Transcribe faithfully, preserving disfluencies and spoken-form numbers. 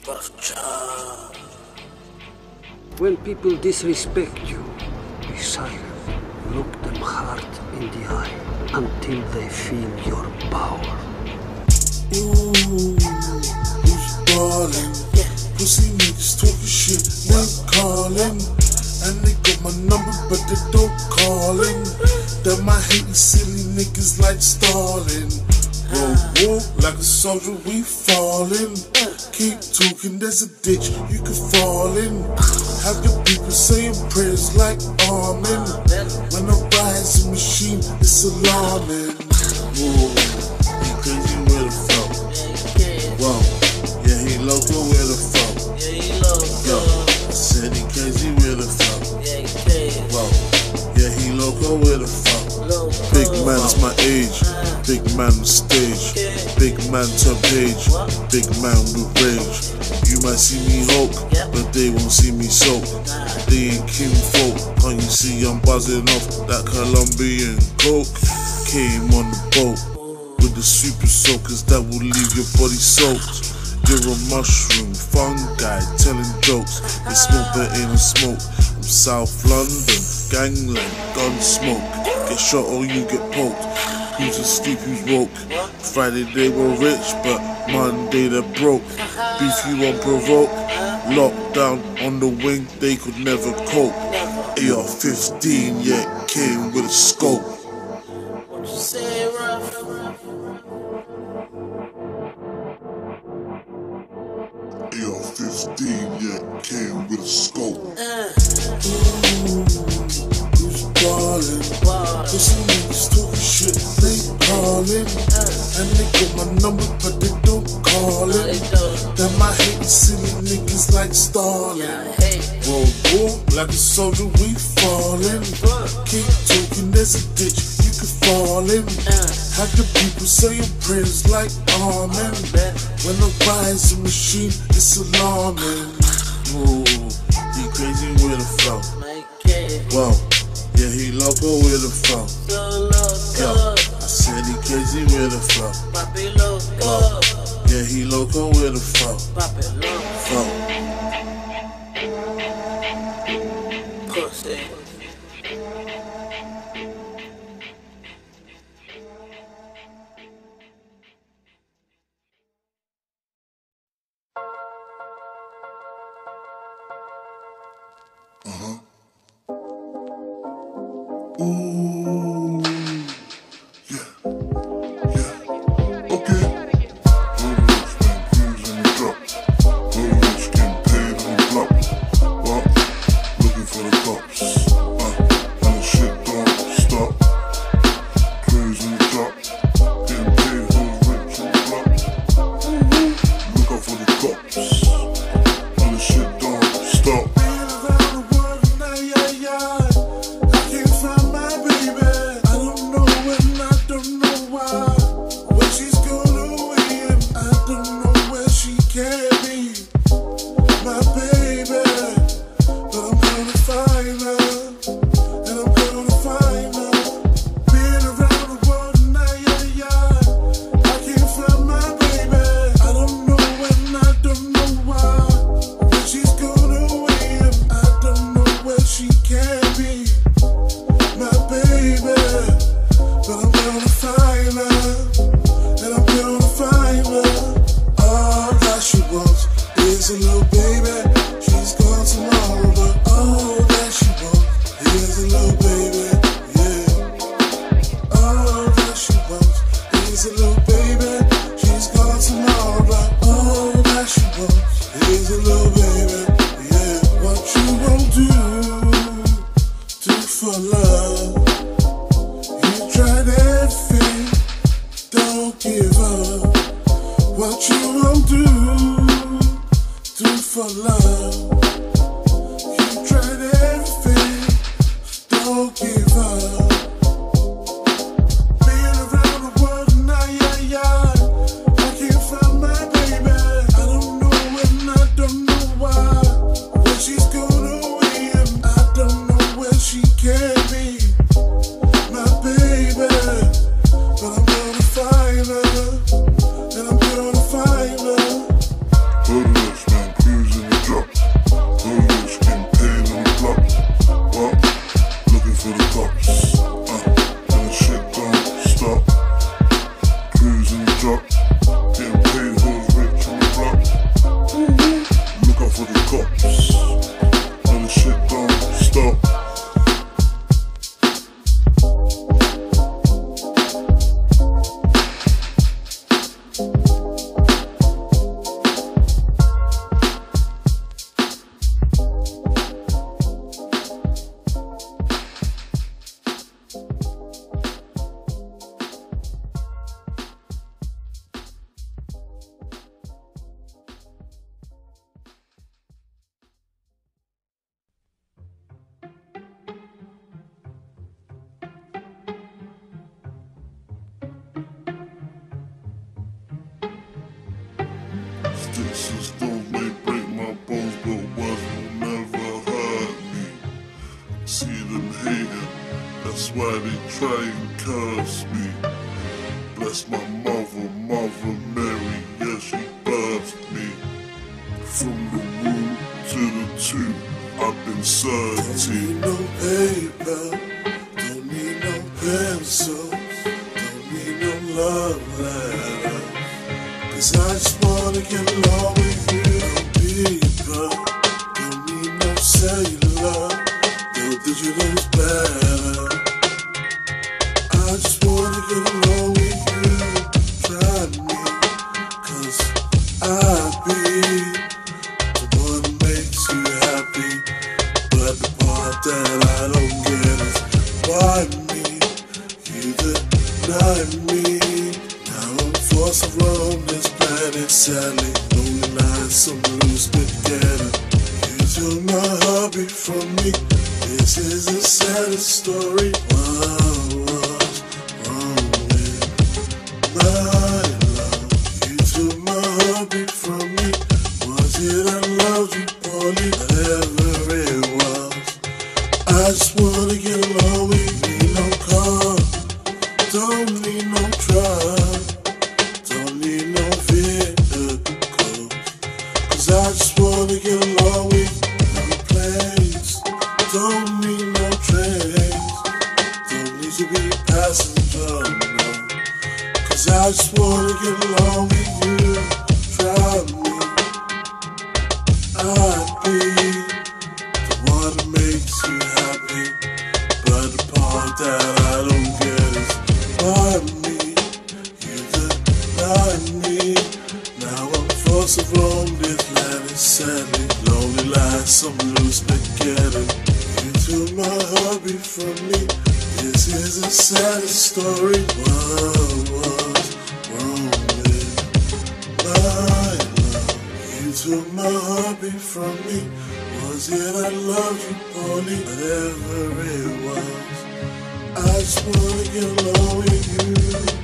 When people disrespect you, be silent. Look them hard in the eye until they feel your power. Ooh, who's ballin'? Pussy niggas talking shit, they callin'. And they got my number, but they don't callin'. That my hating silly niggas like Stalin. Roll, walk like a soldier, we fallin'. Keep talking, there's a ditch you can fall in. Have your people saying prayers like amen. When I rise the machine, it's alarming. Whoa, he crazy with the flow. Whoa, yeah, he local with the flow. Yo, I said he crazy with the flow. Whoa, yeah, he local with the flow. Big man is my age, big man on stage, big man top page, big man with rage. You might see me Hulk, but they won't see me soak. They ain't king folk, can't you see I'm buzzing off that Colombian coke? Came on the boat with the super soakers that will leave your body soaked. You're a mushroom, fungi, telling jokes. They smoke but ain't no smoke. I'm South London, gangland, gun smoke. Get shot or you get poked. Who's asleep, who's woke? Friday they were rich, but Monday they're broke. Beef you unprovoked. Lockdown on the wing, they could never cope. A R fifteen, yeah, came with a scope. What you say, rough? A R fifteen, yeah, came with a scope. Uh. Ooh, who's ballin'? Pussy niggas talking shit, they callin'. Uh. And they got my number, but they don't callin'. That my hating silly niggas like Stalin. Yeah, hey. Roll, walk like a soldier, we fallin'. Keep talking, there's a ditch you can fall in. Uh. Have your people saying prayers like amen. When I rise the machine, it's alarming. Ooh, he crazy with a flow. Whoa, yeah, he loco with a flow. Yo, I said he crazy with a flow. Whoa, yeah, he loco with a flow. Flow. Pussy. Uh-huh. Ooh, yeah, yeah, okay. Rolex been cruising in the drop. Rolex getting paid on the block. What? Looking for the cops. Uh, and the shit don't stop. Cruising the drop. Getting paid, who's rich on the block. Look out for the cops. And the shit don't stop. What you won't do, do for love. You tried everything, don't give up. Been around the world and I, yeah, yeah. I can't find my baby. I don't know when, I don't know why. Where she's gone away and I don't know where she can be. My baby, but I'm gonna find her. And I'm gonna find her. Put it, man. Distance stones may break my bones, but words will never hurt me. See them hating, that's why they try and curse me. Bless my mother, Mother Mary, yeah, she birthed me. From the womb to the tomb, I've been searching. Don't need no paper, don't need no pencils, don't need no love letters, 'cause I just wanna get along with you, people. Don't need no cellular, no digital is better. I just wanna get along with you, try me, 'cause I'll be the one who makes you happy. But the part that I don't get is why me, you deny me. Now I'm forced to roam this planet, sadly, lonely nights, some loose spaghetti. You took my hobby from me, this is a sad story. What was wrong with my love? You took my hobby from me, was it I loved you poorly? Whatever it was, I just wanna get along with me, no car, don't need no truck, don't need no vehicle, 'cause I just wanna get along with no planes, don't need no trains, don't need to be passenger, no, 'cause I just wanna get along with you, try me, I'd be the one that makes you happy. But the part that I don't get is why me, you deny me. Now I'm forced to roam this land, it's sadly lonely like some loose spaghetti. You took my hobby from me, this is a sad story. What was wrong with my love? You took my hobby from me, was it I loved you poorly? Whatever it was, I just wanna get along with you.